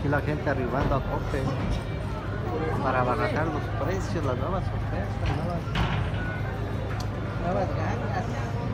Aquí la gente arribando a Coppel para abaratar los precios, las nuevas ofertas, nuevas gangas.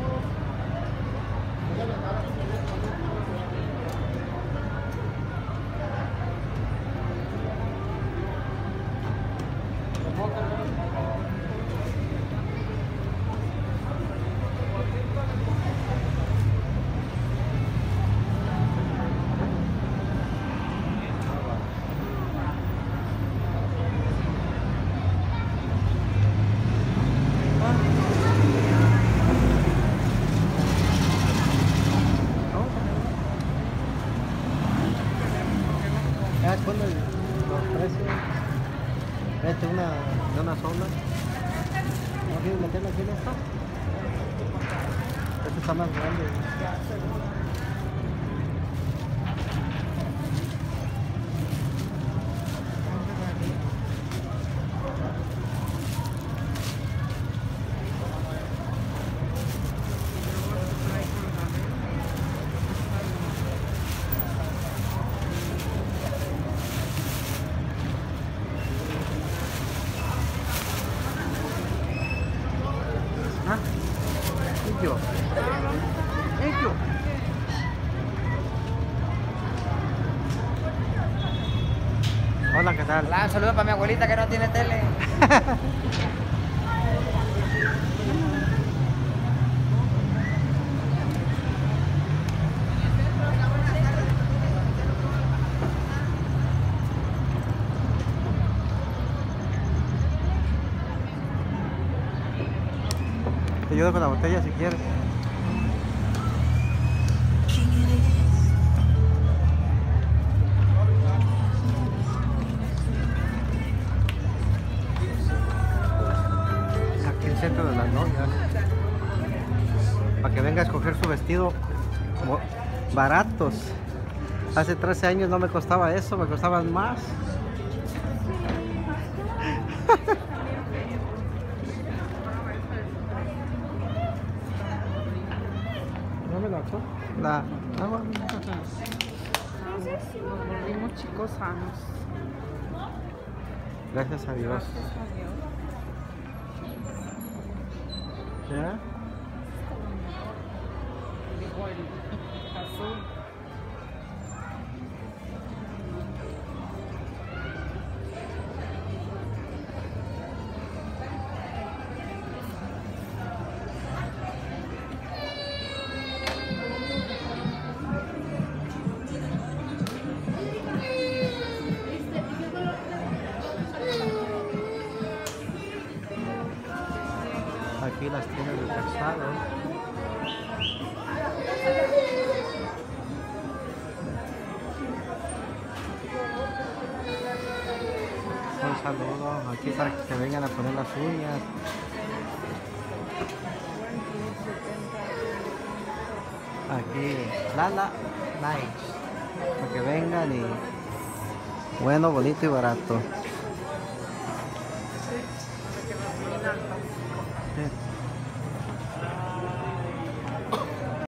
Ya con los precios, vete de una sola. ¿No quieres meterla aquí en esta? Esta está más grande. ¿Ah? Ello. Ello. Hola, ¿qué tal? Hola, un saludo para mi abuelita que no tiene tele. Te ayudo con la botella si quieres. Aquí en el centro de las novias. Para que venga a escoger su vestido baratos. Hace 13 años no me costaba eso, me costaban más. ¿No me la echó? La agua. Nos volvimos chicos sanos. Gracias a Dios. Gracias a Dios. ¿Ya? Igual, azul. Aquí las tiendas de calzado. Un saludo aquí para que se vengan a poner las uñas. Aquí Lala Nice, para que vengan y bueno, bonito y barato.